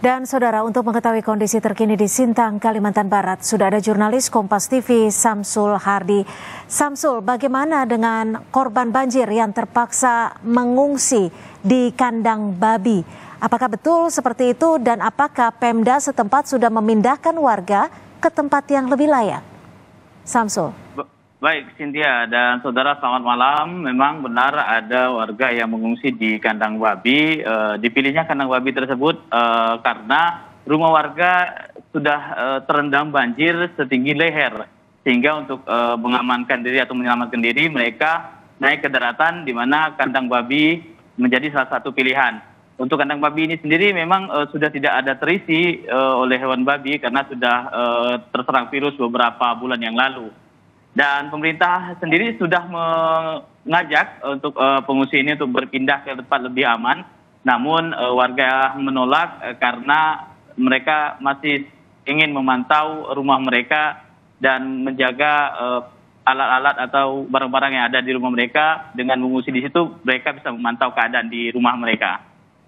Dan saudara, untuk mengetahui kondisi terkini di Sintang, Kalimantan Barat, sudah ada jurnalis Kompas TV Samsul Hardi. Samsul, bagaimana dengan korban banjir yang terpaksa mengungsi di kandang babi? Apakah betul seperti itu dan apakah Pemda setempat sudah memindahkan warga ke tempat yang lebih layak? Samsul. Baik, Cynthia dan saudara, selamat malam. Memang benar ada warga yang mengungsi di kandang babi. Dipilihnya kandang babi tersebut karena rumah warga sudah terendam banjir setinggi leher. Sehingga untuk mengamankan diri atau menyelamatkan diri, mereka naik ke daratan di mana kandang babi menjadi salah satu pilihan. Untuk kandang babi ini sendiri memang sudah tidak ada terisi oleh hewan babi karena sudah terserang virus beberapa bulan yang lalu. Dan pemerintah sendiri sudah mengajak untuk pengungsi ini untuk berpindah ke tempat lebih aman. Namun warga menolak karena mereka masih ingin memantau rumah mereka dan menjaga alat-alat atau barang-barang yang ada di rumah mereka. Dengan mengungsi di situ, mereka bisa memantau keadaan di rumah mereka.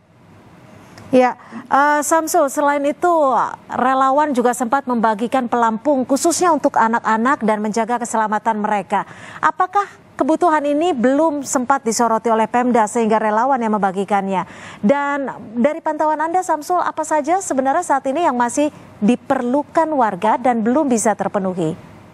Ya, Samsul, selain itu relawan juga sempat membagikan pelampung khususnya untuk anak-anak dan menjaga keselamatan mereka. Apakah kebutuhan ini belum sempat disoroti oleh Pemda sehingga relawan yang membagikannya? Dan dari pantauan Anda, Samsul, apa saja sebenarnya saat ini yang masih diperlukan warga dan belum bisa terpenuhi?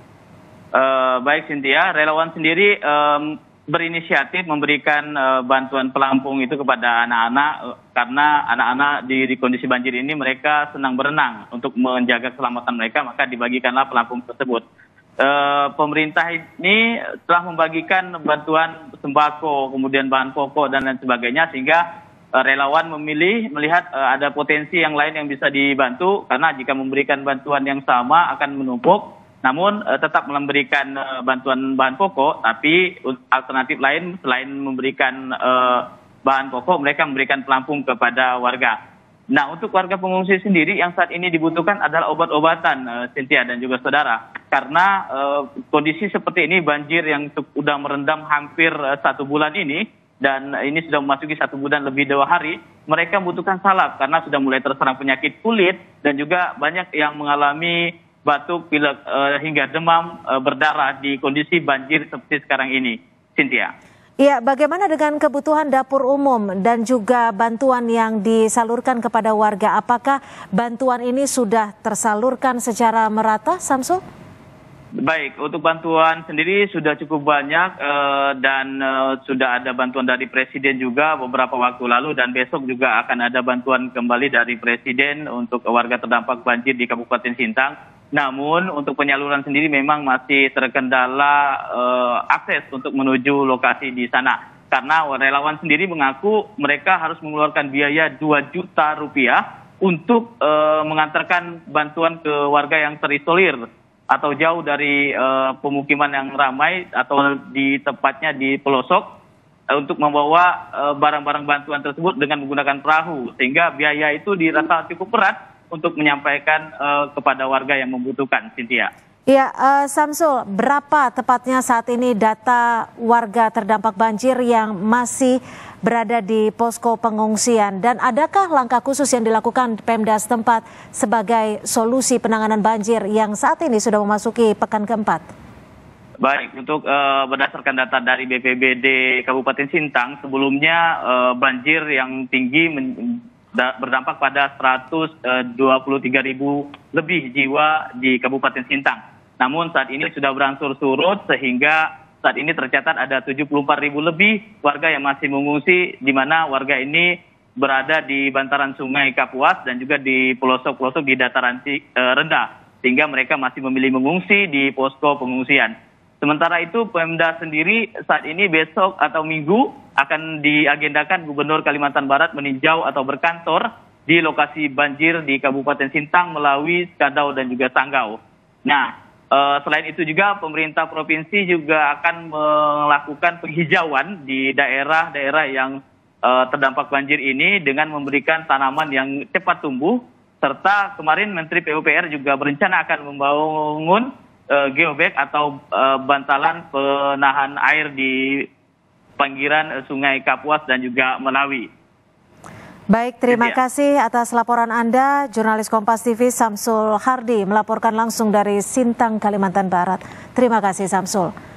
Baik, Cynthia, relawan sendiri berinisiatif memberikan bantuan pelampung itu kepada anak-anak karena anak-anak di kondisi banjir ini mereka senang berenang. Untuk menjaga keselamatan mereka maka dibagikanlah pelampung tersebut. Pemerintah ini telah membagikan bantuan sembako, kemudian bahan pokok dan lain sebagainya, sehingga relawan memilih melihat ada potensi yang lain yang bisa dibantu karena jika memberikan bantuan yang sama akan menumpuk. Namun tetap memberikan bantuan bahan pokok, tapi alternatif lain selain memberikan bahan pokok, mereka memberikan pelampung kepada warga. Nah, untuk warga pengungsi sendiri yang saat ini dibutuhkan adalah obat-obatan, Cynthia dan juga saudara. Karena kondisi seperti ini, banjir yang sudah merendam hampir 1 bulan ini, dan ini sudah memasuki 1 bulan lebih 2 hari, mereka membutuhkan salep karena sudah mulai terserang penyakit kulit dan juga banyak yang mengalami batuk, pilek, hingga demam berdarah di kondisi banjir seperti sekarang ini, Cynthia. Ya, bagaimana dengan kebutuhan dapur umum dan juga bantuan yang disalurkan kepada warga? Apakah bantuan ini sudah tersalurkan secara merata, Samsul? Baik, untuk bantuan sendiri sudah cukup banyak dan sudah ada bantuan dari Presiden juga beberapa waktu lalu, dan besok juga akan ada bantuan kembali dari Presiden untuk warga terdampak banjir di Kabupaten Sintang. Namun untuk penyaluran sendiri memang masih terkendala akses untuk menuju lokasi di sana. Karena relawan sendiri mengaku mereka harus mengeluarkan biaya 2 juta rupiah untuk mengantarkan bantuan ke warga yang terisolir atau jauh dari pemukiman yang ramai atau di tepatnya di pelosok untuk membawa barang-barang bantuan tersebut dengan menggunakan perahu, sehingga biaya itu dirasa cukup berat untuk menyampaikan kepada warga yang membutuhkan, Cynthia. Ya, Samsul, berapa tepatnya saat ini data warga terdampak banjir yang masih berada di posko pengungsian? Dan adakah langkah khusus yang dilakukan Pemda setempat sebagai solusi penanganan banjir yang saat ini sudah memasuki pekan keempat? Baik, untuk berdasarkan data dari BPBD Kabupaten Sintang, sebelumnya banjir yang tinggi berdampak pada 123.000 lebih jiwa di Kabupaten Sintang. Namun saat ini sudah berangsur surut sehingga saat ini tercatat ada 74.000 lebih warga yang masih mengungsi, di mana warga ini berada di bantaran Sungai Kapuas dan juga di pelosok-pelosok di dataran rendah, sehingga mereka masih memilih mengungsi di posko pengungsian. Sementara itu Pemda sendiri saat ini besok atau Minggu akan diagendakan Gubernur Kalimantan Barat meninjau atau berkantor di lokasi banjir di Kabupaten Sintang, Melawi, Skadau dan juga Sanggau. Nah, selain itu juga pemerintah provinsi juga akan melakukan penghijauan di daerah-daerah yang terdampak banjir ini dengan memberikan tanaman yang cepat tumbuh, serta kemarin Menteri PUPR juga berencana akan membangun geobag atau bantalan penahan air di pinggiran Sungai Kapuas dan juga Melawi. Baik, terima Cynthia. kasih atas laporan Anda, jurnalis Kompas TV Samsul Hardi melaporkan langsung dari Sintang, Kalimantan Barat. Terima kasih Samsul.